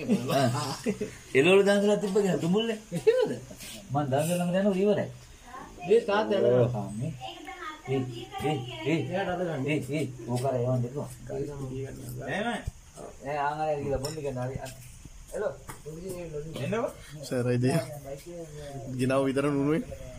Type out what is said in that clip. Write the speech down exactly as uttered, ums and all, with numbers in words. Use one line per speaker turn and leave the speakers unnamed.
එළවලු දාන්සලා තිබ්බගෙන දුමුල්නේ. එහෙමද? මං දාන්සල ළඟ යනවා ඉවරයි.
මේ තාත්තා යනවා.
මේ ඒ ඒ ඒ
එයාට අද ගන්න.
ඒ ඒ ඕකර යවන්න දෙපා. නෑ නෑ. ඒ ආංගලේ කියලා බොන්න ගන්න හරි. හෙලෝ.
සර් ඉතින් ගෙනාව විතර නුනුයි